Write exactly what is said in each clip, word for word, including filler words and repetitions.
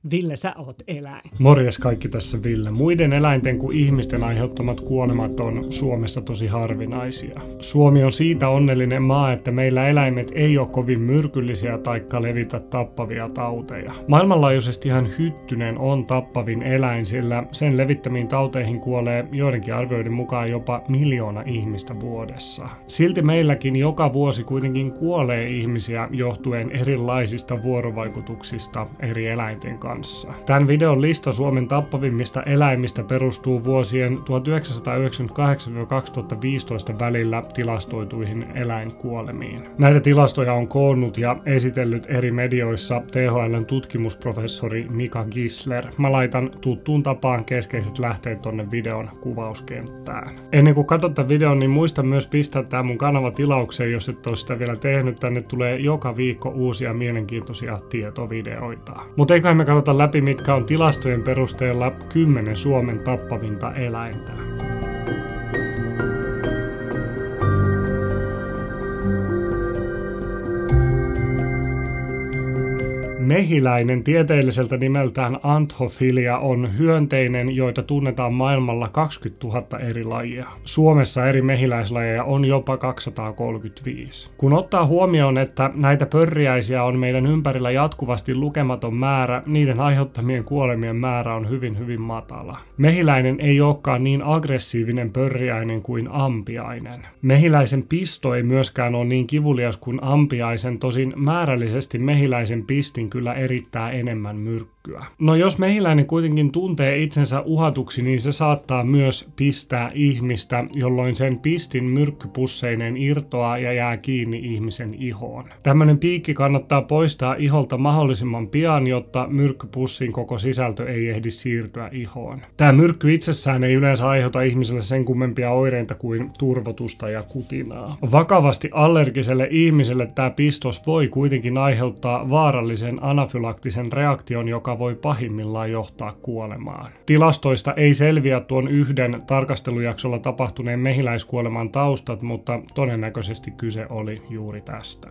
Ville, sä oot eläin. Morjes kaikki, tässä Ville. Muiden eläinten kuin ihmisten aiheuttamat kuolemat on Suomessa tosi harvinaisia. Suomi on siitä onnellinen maa, että meillä eläimet ei ole kovin myrkyllisiä taikka levitä tappavia tauteja. Maailmanlaajuisesti ihan hyttynen on tappavin eläin, sillä sen levittämiin tauteihin kuolee joidenkin arvioiden mukaan jopa miljoona ihmistä vuodessa. Silti meilläkin joka vuosi kuitenkin kuolee ihmisiä johtuen erilaisista vuorovaikutuksista eri eläinten kanssa. Tämän videon lista Suomen tappavimmista eläimistä perustuu vuosien tuhatyhdeksänsataayhdeksänkymmentäkahdeksan kaksituhattaviisitoista välillä tilastoituihin eläinkuolemiin. Näitä tilastoja on koonnut ja esitellyt eri medioissa T H L:n tutkimusprofessori Mika Gisler. Mä laitan tuttuun tapaan keskeiset lähteet tonne videon kuvauskenttään. Ennen kuin katsot tämän videon, niin muista myös pistää tää mun kanava tilaukseen, jos et ole sitä vielä tehnyt. Tänne tulee joka viikko uusia mielenkiintoisia tietovideoita. Mutta eiköhän me katsota läpi, mitkä on tilastojen perusteella kymmenen Suomen tappavinta eläintä. Mehiläinen, tieteelliseltä nimeltään Anthofilia, on hyönteinen, joita tunnetaan maailmalla kaksikymmentätuhatta eri lajia. Suomessa eri mehiläislajeja on jopa kaksisataakolmekymmentäviisi. Kun ottaa huomioon, että näitä pörriäisiä on meidän ympärillä jatkuvasti lukematon määrä, niiden aiheuttamien kuolemien määrä on hyvin hyvin matala. Mehiläinen ei olekaan niin aggressiivinen pörriäinen kuin ampiainen. Mehiläisen pisto ei myöskään ole niin kivulias kuin ampiaisen, tosin määrällisesti mehiläisen pistin kyllä erittää enemmän myrkkyä. No jos mehiläinen kuitenkin tuntee itsensä uhatuksi, niin se saattaa myös pistää ihmistä, jolloin sen pistin myrkkypusseinen irtoaa ja jää kiinni ihmisen ihoon. Tämmönen piikki kannattaa poistaa iholta mahdollisimman pian, jotta myrkkypussin koko sisältö ei ehdi siirtyä ihoon. Tämä myrkky itsessään ei yleensä aiheuta ihmiselle sen kummempia oireita kuin turvotusta ja kutinaa. Vakavasti allergiselle ihmiselle tämä pistos voi kuitenkin aiheuttaa vaarallisen anafylaktisen reaktion, joka voi pahimmillaan johtaa kuolemaan. Tilastoista ei selviä tuon yhden tarkastelujaksolla tapahtuneen mehiläiskuoleman taustat, mutta todennäköisesti kyse oli juuri tästä.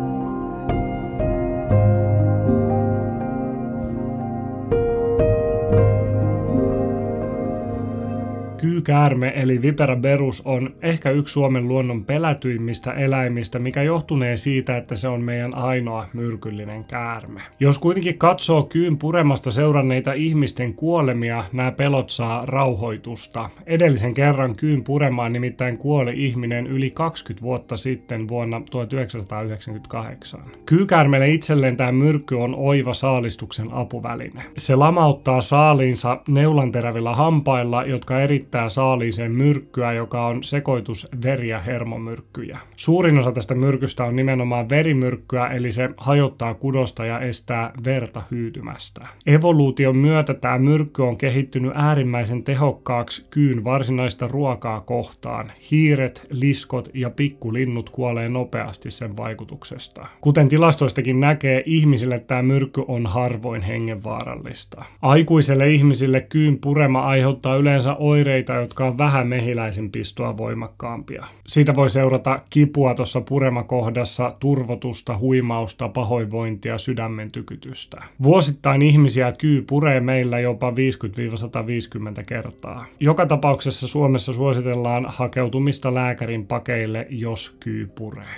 Kyykäärme eli Vipera berus on ehkä yksi Suomen luonnon pelätyimmistä eläimistä, mikä johtunee siitä, että se on meidän ainoa myrkyllinen käärme. Jos kuitenkin katsoo kyyn puremasta seuranneita ihmisten kuolemia, nämä pelot saa rauhoitusta. Edellisen kerran kyyn puremaan nimittäin kuoli ihminen yli kaksikymmentä vuotta sitten vuonna tuhatyhdeksänsataayhdeksänkymmentäkahdeksan. Kyykäärmeelle itselleen tämä myrkky on oiva saalistuksen apuväline. Se lamauttaa saaliinsa neulanterävillä hampailla, jotka erittää saaliiseen myrkkyä, joka on sekoitus veri- ja hermomyrkkyjä. Suurin osa tästä myrkystä on nimenomaan verimyrkkyä, eli se hajottaa kudosta ja estää verta hyytymästä. Evoluution myötä tämä myrkky on kehittynyt äärimmäisen tehokkaaksi kyyn varsinaista ruokaa kohtaan. Hiiret, liskot ja pikkulinnut kuolee nopeasti sen vaikutuksesta. Kuten tilastoistakin näkee, ihmisille tämä myrkky on harvoin hengenvaarallista. Aikuiselle ihmisille kyyn purema aiheuttaa yleensä oireita, jotka on vähän mehiläisen pistoa voimakkaampia. Siitä voi seurata kipua tuossa puremakohdassa, turvotusta, huimausta, pahoinvointia, sydämen tykytystä. Vuosittain ihmisiä kyy puree meillä jopa viisikymmentä sataviisikymmentä kertaa. Joka tapauksessa Suomessa suositellaan hakeutumista lääkärin pakeille, jos kyy puree.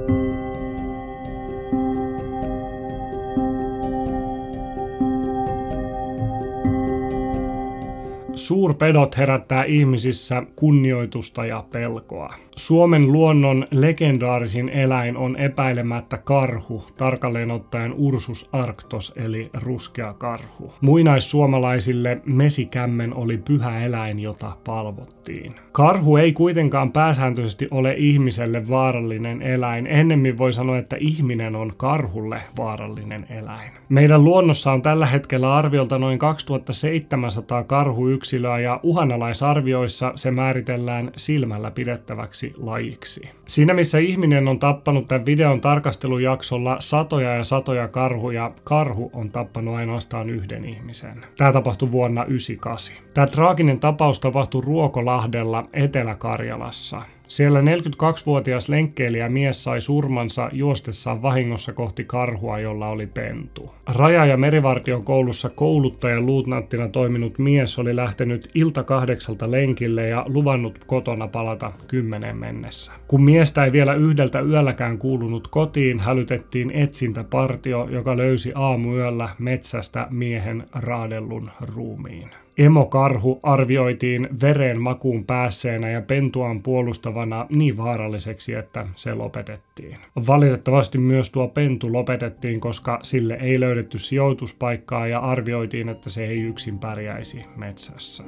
Suurpedot herättää ihmisissä kunnioitusta ja pelkoa. Suomen luonnon legendaarisin eläin on epäilemättä karhu, tarkalleen ottaen Ursus arctos eli ruskea karhu. Muinaissuomalaisille mesikämmen oli pyhä eläin, jota palvottiin. Karhu ei kuitenkaan pääsääntöisesti ole ihmiselle vaarallinen eläin. Ennemmin voi sanoa, että ihminen on karhulle vaarallinen eläin. Meidän luonnossa on tällä hetkellä arviolta noin kaksituhattaseitsemänsataa karhuyksilöä ja uhanalaisarvioissa se määritellään silmällä pidettäväksi lajiksi. Siinä missä ihminen on tappanut tämän videon tarkastelujaksolla satoja ja satoja karhuja, karhu on tappanut ainoastaan yhden ihmisen. Tämä tapahtui vuonna yhdeksänkymmentäkahdeksan. Tämä traaginen tapaus tapahtui Ruokolahdella Etelä-Karjalassa. Siellä neljäkymmentäkaksivuotias lenkkeilijä mies sai surmansa juostessaan vahingossa kohti karhua, jolla oli pentu. Raja- ja merivartiokoulussa kouluttajan luutnanttina toiminut mies oli lähtenyt ilta kahdeksalta lenkille ja luvannut kotona palata kymmeneen mennessä. Kun miestä ei vielä yhdeltä yölläkään kuulunut kotiin, hälytettiin etsintäpartio, joka löysi aamuyöllä metsästä miehen raadellun ruumiin. Emokarhu arvioitiin veren makuun päässeenä ja pentuaan puolustavana niin vaaralliseksi, että se lopetettiin. Valitettavasti myös tuo pentu lopetettiin, koska sille ei löydetty sijoituspaikkaa ja arvioitiin, että se ei yksin pärjäisi metsässä.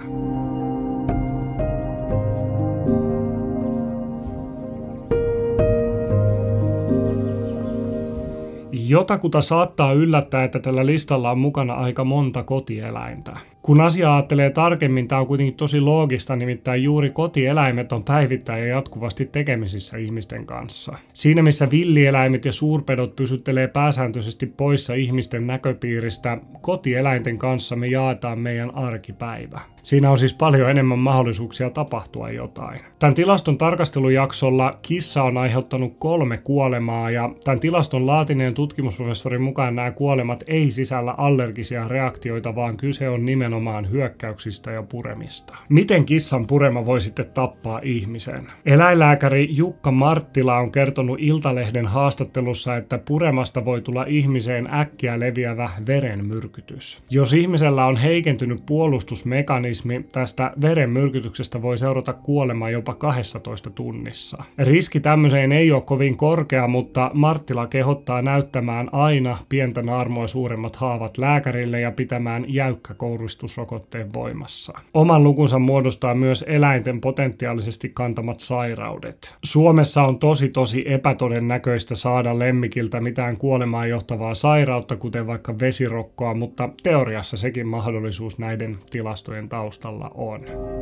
Jotakuta saattaa yllättää, että tällä listalla on mukana aika monta kotieläintä. Kun asiaa ajattelee tarkemmin, tämä on kuitenkin tosi loogista, nimittäin juuri kotieläimet on päivittäin ja jatkuvasti tekemisissä ihmisten kanssa. Siinä missä villieläimet ja suurpedot pysyttelee pääsääntöisesti poissa ihmisten näköpiiristä, kotieläinten kanssa me jaetaan meidän arkipäivä. Siinä on siis paljon enemmän mahdollisuuksia tapahtua jotain. Tämän tilaston tarkastelujaksolla kissa on aiheuttanut kolme kuolemaa ja tämän tilaston laatineen tutkimusprofessorin mukaan nämä kuolemat ei sisällä allergisia reaktioita, vaan kyse on nimenomaan hyökkäyksistä ja puremista. Miten kissan purema voi sitten tappaa ihmisen? Eläinlääkäri Jukka Marttila on kertonut Iltalehden haastattelussa, että puremasta voi tulla ihmiseen äkkiä leviävä verenmyrkytys. Jos ihmisellä on heikentynyt puolustusmekanismi, tästä verenmyrkytyksestä voi seurata kuolema jopa kaksitoista tunnissa. Riski tämmöiseen ei ole kovin korkea, mutta Marttila kehottaa näyttämään aina pientä naarmoa suuremmat haavat lääkärille ja pitämään jäykkä kouristusrokotteen voimassa. Oman lukunsa muodostaa myös eläinten potentiaalisesti kantamat sairaudet. Suomessa on tosi tosi epätodennäköistä saada lemmikiltä mitään kuolemaan johtavaa sairautta, kuten vaikka vesirokkoa, mutta teoriassa sekin mahdollisuus näiden tilastojen taustalla on.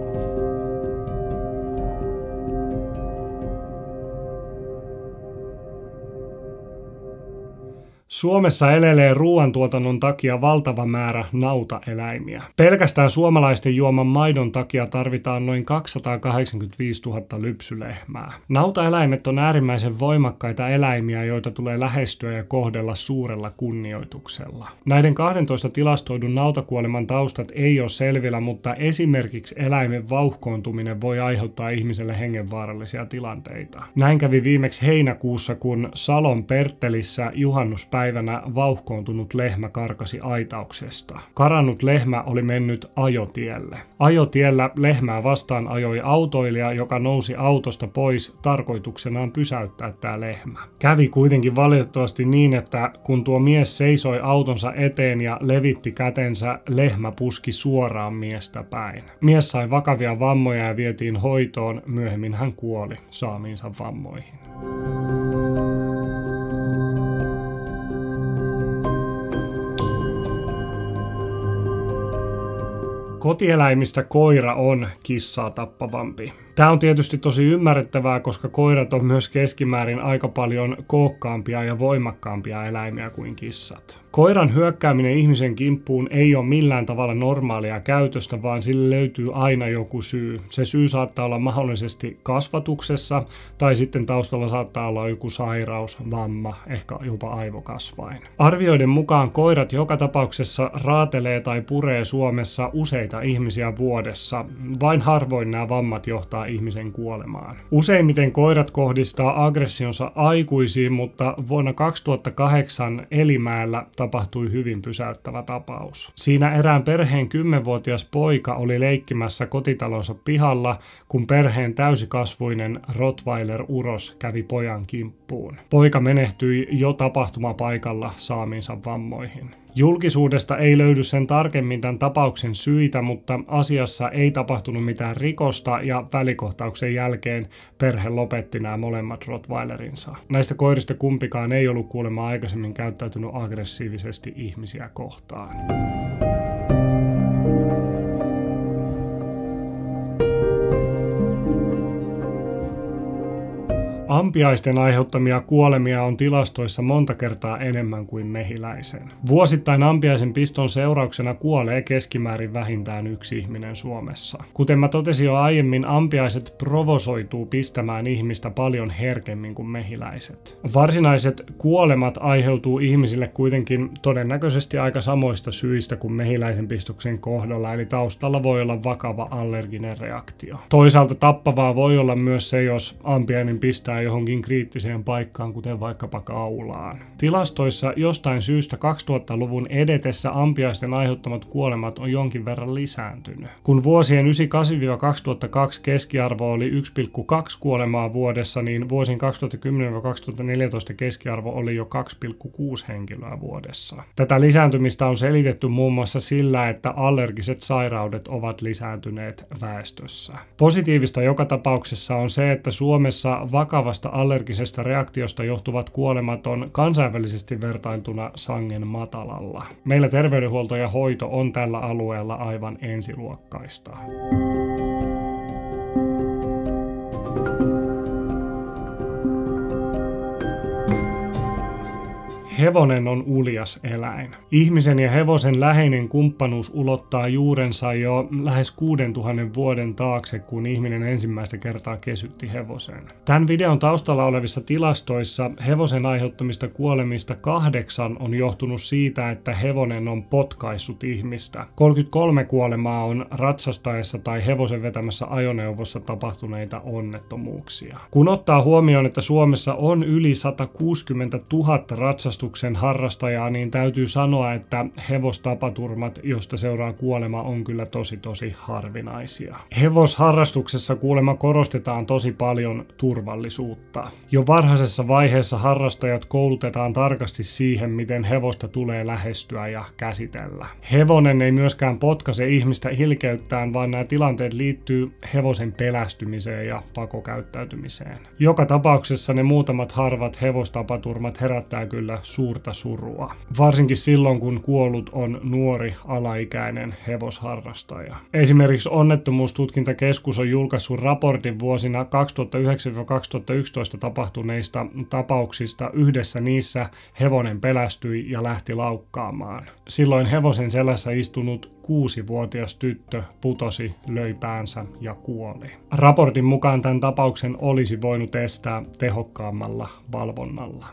Suomessa elelee ruoantuotannon takia valtava määrä nautaeläimiä. Pelkästään suomalaisten juoman maidon takia tarvitaan noin kaksisataakahdeksankymmentäviisituhatta lypsylehmää. Nautaeläimet on äärimmäisen voimakkaita eläimiä, joita tulee lähestyä ja kohdella suurella kunnioituksella. Näiden kahdentoista tilastoidun nautakuoleman taustat ei ole selvillä, mutta esimerkiksi eläimen vauhkoontuminen voi aiheuttaa ihmiselle hengenvaarallisia tilanteita. Näin kävi viimeksi heinäkuussa, kun Salon Perttelissä juhannuspäivänä Päivänä vauhkoontunut lehmä karkasi aitauksesta. Karannut lehmä oli mennyt ajotielle. Ajotiellä lehmää vastaan ajoi autoilija, joka nousi autosta pois tarkoituksenaan pysäyttää tämä lehmä. Kävi kuitenkin valitettavasti niin, että kun tuo mies seisoi autonsa eteen ja levitti kätensä, lehmä puski suoraan miestä päin. Mies sai vakavia vammoja ja vietiin hoitoon, myöhemmin hän kuoli saamiinsa vammoihin. Kotieläimistä koira on kissaa tappavampi. Tämä on tietysti tosi ymmärrettävää, koska koirat on myös keskimäärin aika paljon kookkaampia ja voimakkaampia eläimiä kuin kissat. Koiran hyökkääminen ihmisen kimppuun ei ole millään tavalla normaalia käytöstä, vaan sille löytyy aina joku syy. Se syy saattaa olla mahdollisesti kasvatuksessa, tai sitten taustalla saattaa olla joku sairaus, vamma, ehkä jopa aivokasvain. Arvioiden mukaan koirat joka tapauksessa raatelee tai puree Suomessa useita ihmisiä vuodessa. Vain harvoin nämä vammat johtaa ihmisen kuolemaan. Useimmiten koirat kohdistaa aggressionsa aikuisiin, mutta vuonna kaksituhattakahdeksan Elimäellä tapahtui hyvin pysäyttävä tapaus. Siinä erään perheen kymmenvuotias poika oli leikkimässä kotitalonsa pihalla, kun perheen täysikasvuinen Rottweiler-uros kävi pojan kimppuun. Poika menehtyi jo tapahtumapaikalla saamiinsa vammoihin. Julkisuudesta ei löydy sen tarkemmin tämän tapauksen syitä, mutta asiassa ei tapahtunut mitään rikosta ja välikohtauksen jälkeen perhe lopetti nämä molemmat Rottweilerinsa. Näistä koirista kumpikaan ei ollut kuulemma aikaisemmin käyttäytynyt aggressiivisesti ihmisiä kohtaan. Ampiaisten aiheuttamia kuolemia on tilastoissa monta kertaa enemmän kuin mehiläisen. Vuosittain ampiaisen piston seurauksena kuolee keskimäärin vähintään yksi ihminen Suomessa. Kuten mä totesin jo aiemmin, ampiaiset provosoituu pistämään ihmistä paljon herkemmin kuin mehiläiset. Varsinaiset kuolemat aiheutuu ihmisille kuitenkin todennäköisesti aika samoista syistä kuin mehiläisen pistoksen kohdalla, eli taustalla voi olla vakava allerginen reaktio. Toisaalta tappavaa voi olla myös se, jos ampiainen pistää johonkin kriittiseen paikkaan, kuten vaikkapa kaulaan. Tilastoissa jostain syystä kaksituhattaluvun edetessä ampiaisten aiheuttamat kuolemat on jonkin verran lisääntynyt. Kun vuosien yhdeksänkymmentäkahdeksan kaksituhattakaksi keskiarvo oli yksi pilkku kaksi kuolemaa vuodessa, niin vuosien kaksituhattakymmenen kaksituhattaneljätoista keskiarvo oli jo kaksi pilkku kuusi henkilöä vuodessa. Tätä lisääntymistä on selitetty muun muassa sillä, että allergiset sairaudet ovat lisääntyneet väestössä. Positiivista joka tapauksessa on se, että Suomessa vakavasta allergisesta reaktiosta johtuvat kuolemat on kansainvälisesti vertailtuna sangen matalalla. Meillä terveydenhuolto ja hoito on tällä alueella aivan ensiluokkaista. Hevonen on uljas eläin. Ihmisen ja hevosen läheinen kumppanuus ulottaa juurensa jo lähes kuudentuhannen vuoden taakse, kun ihminen ensimmäistä kertaa kesytti hevosen. Tämän videon taustalla olevissa tilastoissa hevosen aiheuttamista kuolemista kahdeksan on johtunut siitä, että hevonen on potkaissut ihmistä. kolmekymmentäkolme kuolemaa on ratsastaessa tai hevosen vetämässä ajoneuvossa tapahtuneita onnettomuuksia. Kun ottaa huomioon, että Suomessa on yli satakuusikymmentätuhatta ratsastuksen harrastajaa, niin täytyy sanoa, että hevostapaturmat, josta seuraa kuolema, on kyllä tosi tosi harvinaisia. Hevosharrastuksessa kuulemma korostetaan tosi paljon turvallisuutta. Jo varhaisessa vaiheessa harrastajat koulutetaan tarkasti siihen, miten hevosta tulee lähestyä ja käsitellä. Hevonen ei myöskään potkaise ihmistä ilkeyttään, vaan nämä tilanteet liittyy hevosen pelästymiseen ja pakokäyttäytymiseen. Joka tapauksessa ne muutamat harvat hevostapaturmat herättää kyllä suurta surua. Varsinkin silloin, kun kuollut on nuori alaikäinen hevosharrastaja. Esimerkiksi Onnettomuustutkintakeskus on julkaissut raportin vuosina kaksituhattayhdeksän kaksituhattayksitoista tapahtuneista tapauksista. Yhdessä niissä hevonen pelästyi ja lähti laukkaamaan. Silloin hevosen selässä istunut kuusivuotias tyttö putosi, löi päänsä ja kuoli. Raportin mukaan tämän tapauksen olisi voinut estää tehokkaammalla valvonnalla.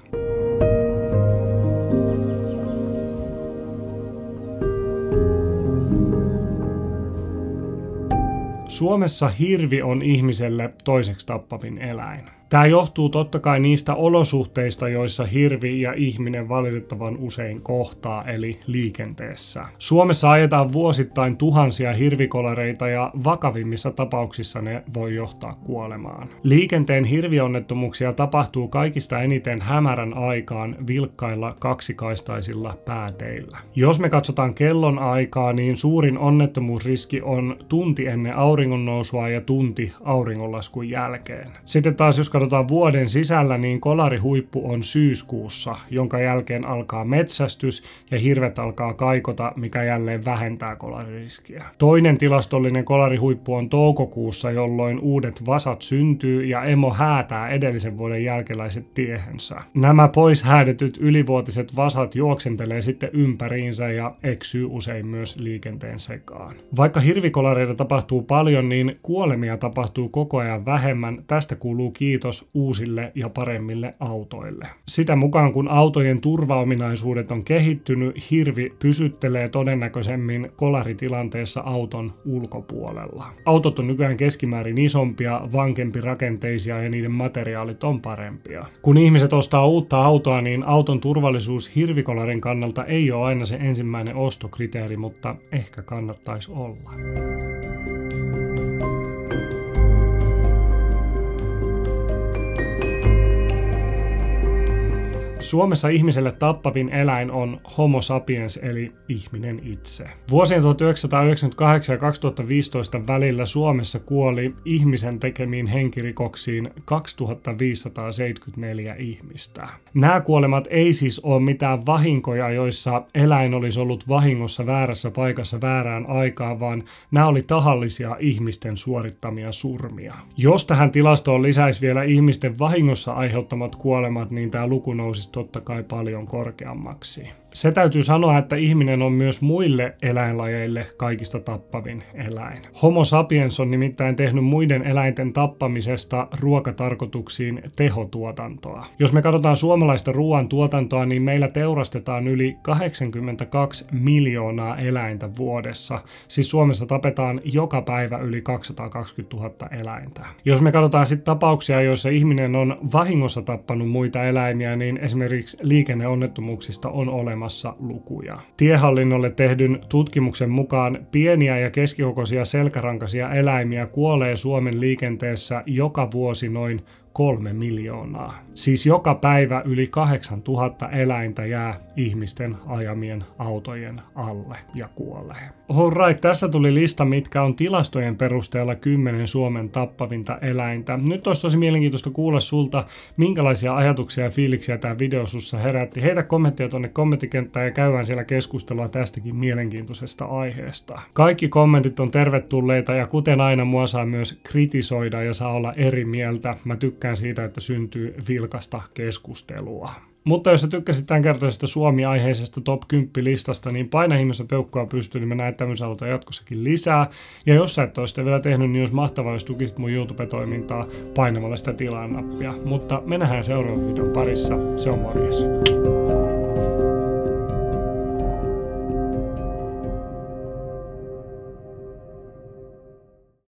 Suomessa hirvi on ihmiselle toiseksi tappavin eläin. Tämä johtuu totta kai niistä olosuhteista, joissa hirvi ja ihminen valitettavan usein kohtaa, eli liikenteessä. Suomessa ajetaan vuosittain tuhansia hirvikolareita ja vakavimmissa tapauksissa ne voi johtaa kuolemaan. Liikenteen hirvionnettomuuksia tapahtuu kaikista eniten hämärän aikaan vilkkailla kaksikaistaisilla pääteillä. Jos me katsotaan kellon aikaa, niin suurin onnettomuusriski on tunti ennen auringonnousua ja tunti auringonlaskun jälkeen. Sitten taas jos katsotaan vuoden sisällä, niin kolarihuippu on syyskuussa, jonka jälkeen alkaa metsästys ja hirvet alkaa kaikota, mikä jälleen vähentää kolaririskiä. Toinen tilastollinen kolarihuippu on toukokuussa, jolloin uudet vasat syntyy ja emo häätää edellisen vuoden jälkeläiset tiehensä. Nämä pois häädetyt ylivuotiset vasat juoksentelee sitten ympäriinsä ja eksyy usein myös liikenteen sekaan. Vaikka hirvikolareita tapahtuu paljon, niin kuolemia tapahtuu koko ajan vähemmän. Tästä kuuluu kiitos uusille ja paremmille autoille. Sitä mukaan kun autojen turvaominaisuudet on kehittynyt, hirvi pysyttelee todennäköisemmin kolaritilanteessa auton ulkopuolella. Autot on nykyään keskimäärin isompia, vankempirakenteisia ja niiden materiaalit on parempia. Kun ihmiset ostaa uutta autoa, niin auton turvallisuus hirvikolarin kannalta ei ole aina se ensimmäinen ostokriteeri, mutta ehkä kannattaisi olla. Suomessa ihmiselle tappavin eläin on Homo sapiens eli ihminen itse. Vuosien tuhatyhdeksänsataayhdeksänkymmentäkahdeksan ja kaksituhattaviisitoista välillä Suomessa kuoli ihmisen tekemiin henkirikoksiin kaksituhattaviisisataaseitsemänkymmentäneljä ihmistä. Nämä kuolemat ei siis ole mitään vahinkoja, joissa eläin olisi ollut vahingossa väärässä paikassa väärään aikaan, vaan nämä oli tahallisia ihmisten suorittamia surmia. Jos tähän tilastoon lisäisi vielä ihmisten vahingossa aiheuttamat kuolemat, niin tämä luku nousisi totta kai paljon korkeammaksi. Se täytyy sanoa, että ihminen on myös muille eläinlajeille kaikista tappavin eläin. Homo sapiens on nimittäin tehnyt muiden eläinten tappamisesta ruokatarkoituksiin tehotuotantoa. Jos me katsotaan suomalaista ruoantuotantoa, niin meillä teurastetaan yli kahdeksankymmentäkaksi miljoonaa eläintä vuodessa. Siis Suomessa tapetaan joka päivä yli kaksisataakaksikymmentätuhatta eläintä. Jos me katsotaan sitten tapauksia, joissa ihminen on vahingossa tappanut muita eläimiä, niin esimerkiksi liikenneonnettomuuksista on olemassa lukuja. Tiehallinnolle tehdyn tutkimuksen mukaan pieniä ja keskikokoisia selkärankaisia eläimiä kuolee Suomen liikenteessä joka vuosi noin kolme miljoonaa. Siis joka päivä yli kahdeksantuhatta eläintä jää ihmisten ajamien autojen alle ja kuolee. Alright, tässä tuli lista, mitkä on tilastojen perusteella kymmenen Suomen tappavinta eläintä. Nyt olisi tosi mielenkiintoista kuulla sulta, minkälaisia ajatuksia ja fiiliksiä tämä video sussa herätti. Heitä kommentteja tonne kommenttikenttään ja käydään siellä keskustelua tästäkin mielenkiintoisesta aiheesta. Kaikki kommentit on tervetulleita ja kuten aina mua saa myös kritisoida ja saa olla eri mieltä. Mä tykkään siitä, että syntyy vilkasta keskustelua. Mutta jos sä tykkäsit tämänkertaisesta Suomi-aiheisesta top kymmenen listasta, niin paina ihmeessä peukkua pystyyn, niin mä näen tämmöisen aloitan jatkossakin lisää. Ja jos sä et ole sitä vielä tehnyt, niin olisi mahtavaa, jos tukisit mun YouTube-toimintaa painamalla sitä tilaa nappia. Mutta me nähdään seuraavan videon parissa. Se on morjes.